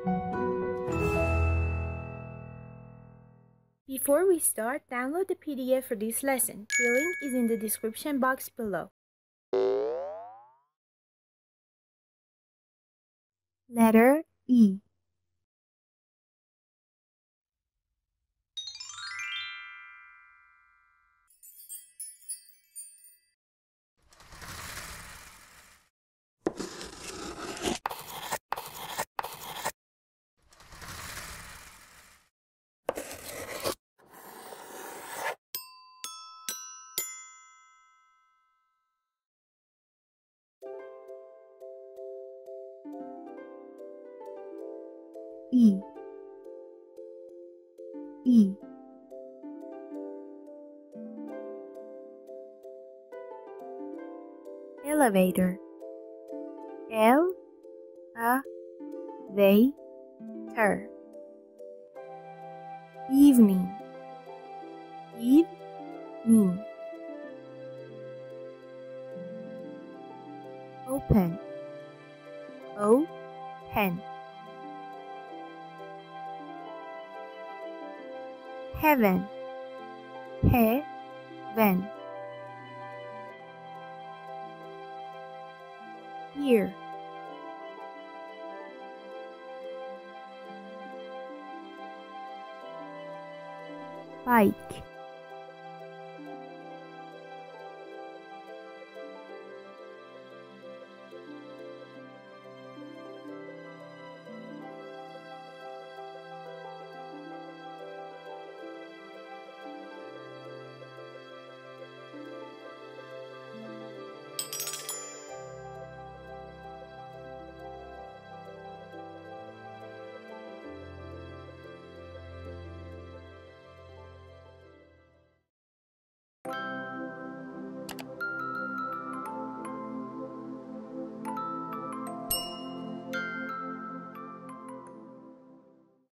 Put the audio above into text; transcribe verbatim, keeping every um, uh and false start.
Before we start, download the P D F for this lesson. The link is in the description box below. Letter E. E. E. Elevator. L A V ter. Evening. Evening. Open. Open. Heaven. Heaven. Here. Bike.